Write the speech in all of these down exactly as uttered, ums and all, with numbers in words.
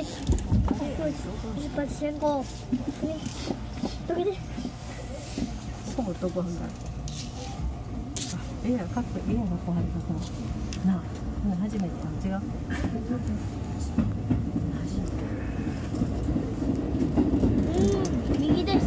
出発進行。どけで。 そうどこはんだ。あ、ええやかっこいいやんこはるとこ。なあ、初めてやん違う。 うん、右です。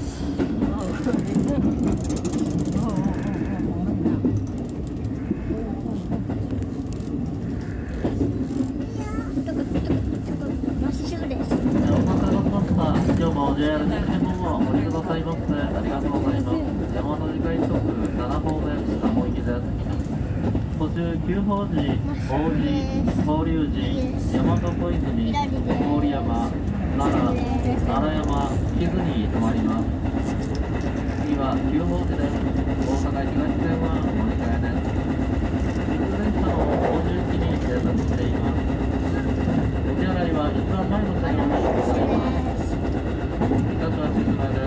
今日も ジェイアール 西日本をお降りくださいましてありがとうございます。山手快速なな号線鴨行きです。途中久宝寺、王子、法隆寺、大和小泉、郡山、奈良、奈良山、木津に停まります。次は久宝寺です。大阪東線はお乗り換えです。伊豆電車の王子駅に停車しています。お手洗いは一番前の車両にございます。ピカチュウは静かです。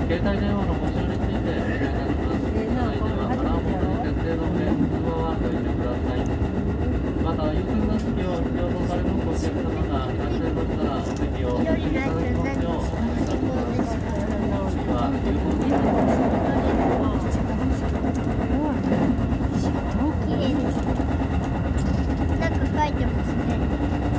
携帯電話のご使用についてお願いいたします。車内ではアラーム設定の上、通話はご遠慮ください。また、優先座席を必要とされるご客様がいらっしゃいましたら、お席をお引きいただきますようお願いいたします。次は、有効になります。 綺麗です。なんか書いてますね。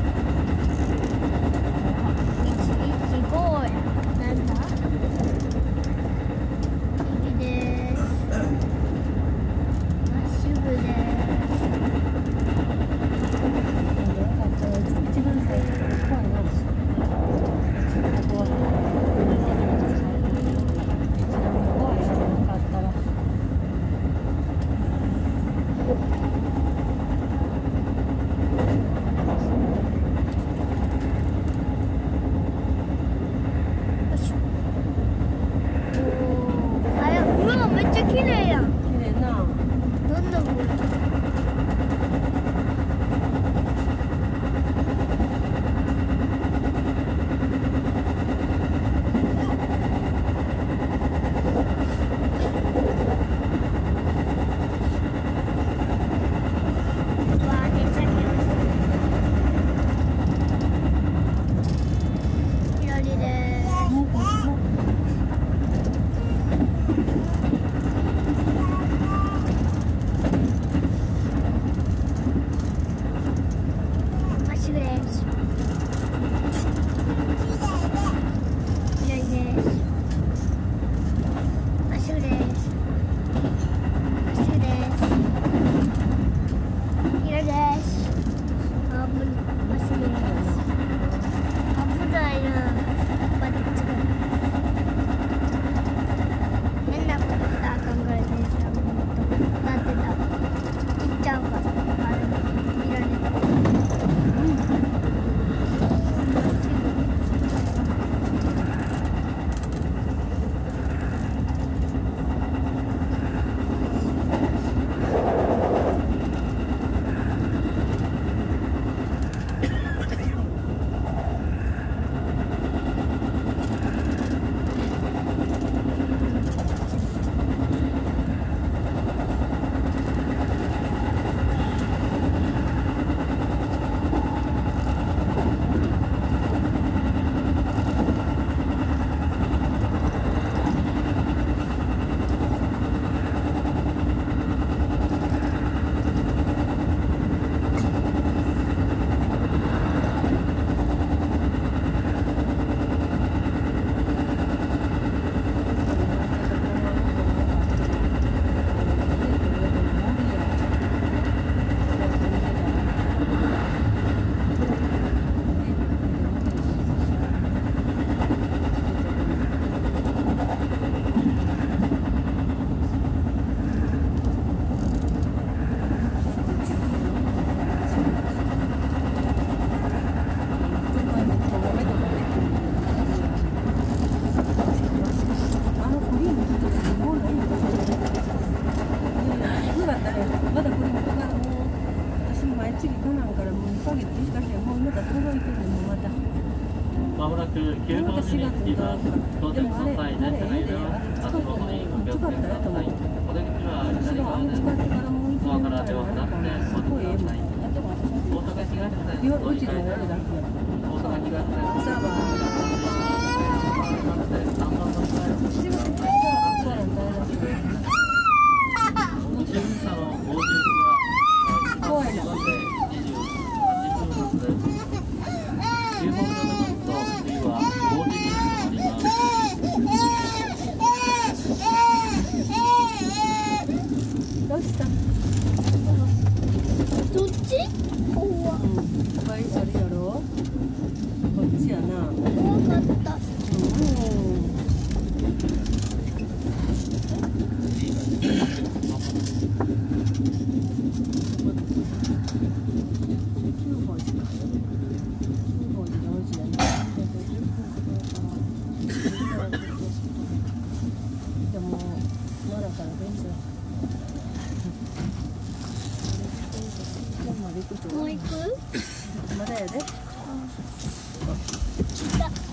まもなく急行時に着きます。到着の際、電車が揺れます。足元にお気をつけください。お出口は左側です。ドアから手を離してお待ちください。 大阪東線いやうちの乗り換え親だけだ。 大阪東線朝はさんばん乗り換え七月から学校なんだよ。 西口の大十区は怖いな。 にじゅうはちふん発です。きゅうほんめのバスと次は大路に停まります。 どうした？ どっち？怖っ。 いっぱいあるやろ。こっちやな。 怖かった。 うん。 もう行く？ まだやで。 うん